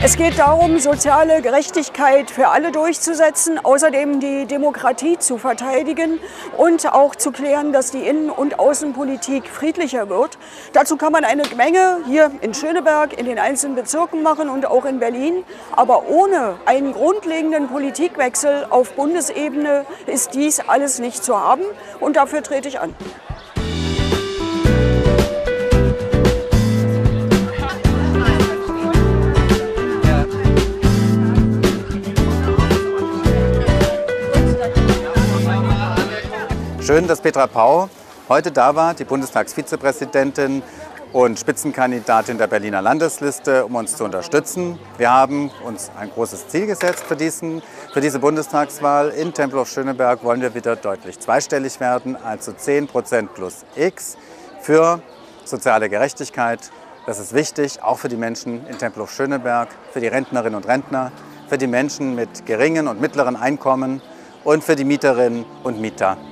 Es geht darum, soziale Gerechtigkeit für alle durchzusetzen, außerdem die Demokratie zu verteidigen und auch zu klären, dass die Innen- und Außenpolitik friedlicher wird. Dazu kann man eine Menge hier in Schöneberg, in den einzelnen Bezirken machen und auch in Berlin. Aber ohne einen grundlegenden Politikwechsel auf Bundesebene ist dies alles nicht zu haben und dafür trete ich an. Schön, dass Petra Pau heute da war, die Bundestagsvizepräsidentin und Spitzenkandidatin der Berliner Landesliste, um uns zu unterstützen. Wir haben uns ein großes Ziel gesetzt für diese Bundestagswahl. In Tempelhof-Schöneberg wollen wir wieder deutlich zweistellig werden, also 10% plus X für soziale Gerechtigkeit. Das ist wichtig, auch für die Menschen in Tempelhof-Schöneberg, für die Rentnerinnen und Rentner, für die Menschen mit geringen und mittleren Einkommen und für die Mieterinnen und Mieter